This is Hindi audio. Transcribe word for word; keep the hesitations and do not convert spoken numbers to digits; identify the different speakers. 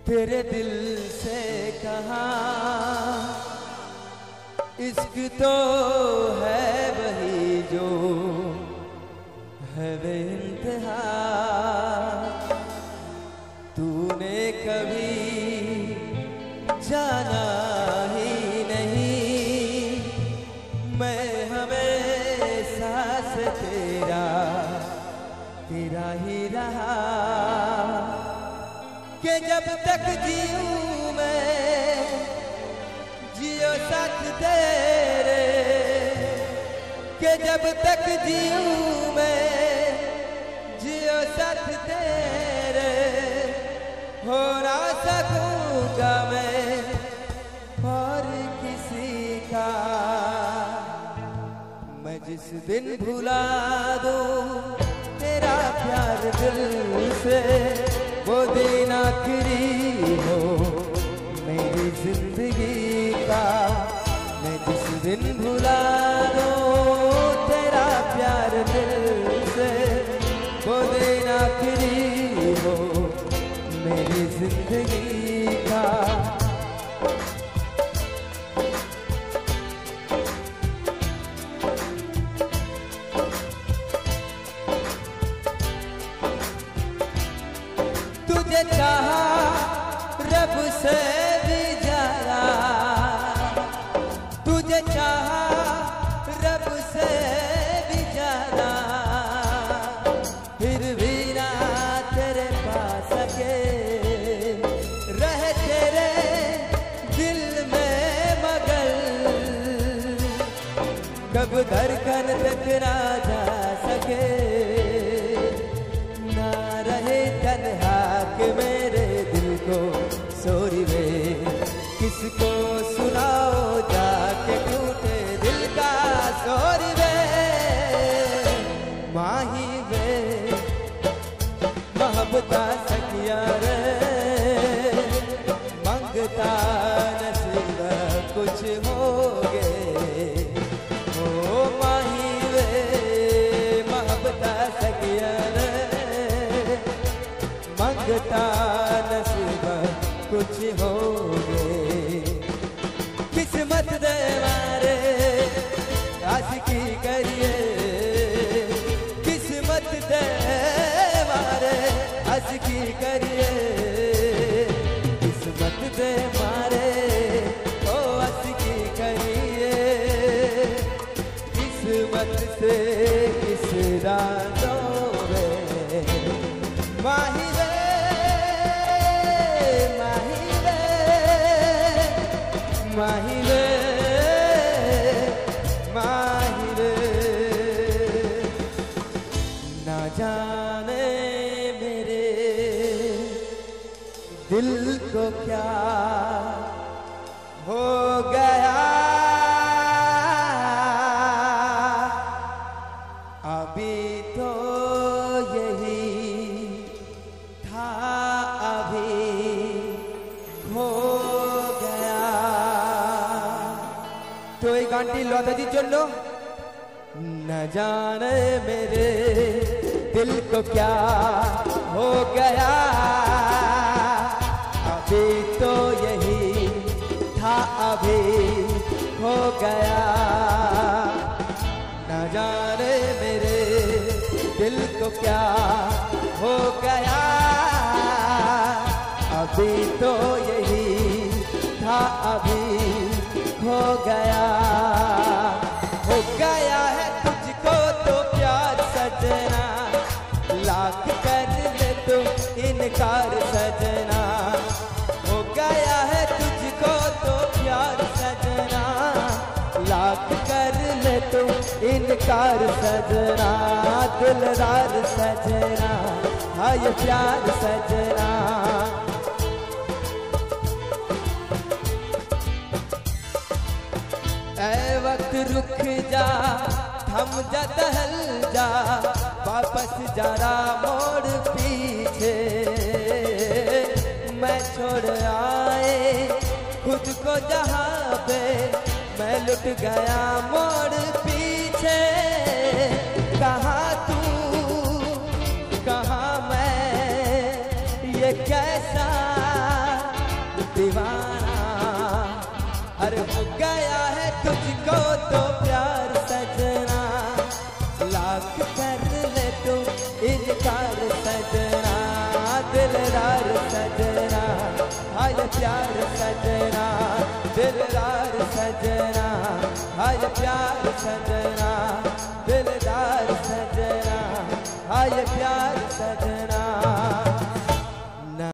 Speaker 1: तेरे दिल से कहा इश्क तो है वही जो है बेइंतहा। तूने कभी जाना ही नहीं, मैं हमेशा से तेरा तेरा ही रहा। कि जब तक जीऊं मैं जियो साथ तेरे, कि जब तक जीऊं मैं जियो साथ तेरे। हो ना सकूंगा मैं और किसी का, मैं जिस दिन भुला दूं तेरा प्यार दिल से, वो दिन आखिरी हो मेरी जिंदगी का। मैं जिस दिन भुला दूं तेरा प्यार दिल से, वो दिन आखिरी हो मेरी जिंदगी का। तुझे चाहा रब से भी ज्यादा, तुझे चाहा रब से भी ज्यादा। फिर भी ना तेरे पास सके रह तेरे दिल में मगर, कब धड़कन तक ना जा सके। ना रहे तन्हा के मेरे दिल को सोरी वे, किसको सुनाओ जाके टूटे दिल का सोरी वे। माही वे मोहब्बता सकिया रे, मंगता नसीब कुछ हो गए। ओ माही वे मोहब्बता सकिया रे, मंगता नसीब कुछ हो गए। किस्मत दे मारे आशिकी करिए, किस्मत दे मारे आशिकी करिए। किस्मत दे मारे ओ आशिकी करिए, किस्मत से किस रातों में। माही माही रे माही रे, ना जाने मेरे दिल को क्या हो गया। अभी तो यही था, अभी हो तो एक आंटी लौटा जी चल लो। न जाने मेरे दिल को क्या हो गया, अभी तो यही था, अभी हो गया। न जाने मेरे दिल को क्या हो गया, अभी तो यही था, अभी हो गया। हो गया है तुझको तो प्यार सजना, लाख कर ले तो इनकार सजना। हो गया है तुझको तो प्यार सजना, लाख कर ले तो इनकार सजना। दिलदार सजना, हाय प्यार सजना। ऐ वक्त रुक जा, थम जा, टहल जा, वापस जरा मोड़ पीछे। मैं छोड़ आए खुद को जहाँ पे, मैं लुट गया मोड़ पीछे। कहाँ तू कहाँ मैं, ये कैसा दीवाना। अरे हो गया है तुझको तो प्यार सजना, लाख कर ले तू इनकार सजना, दिलदार सजना, हाय प्यार सजना, दिलदार सजना, हाय प्यार सजना, दिलदार सजना, हाय प्यार सजना।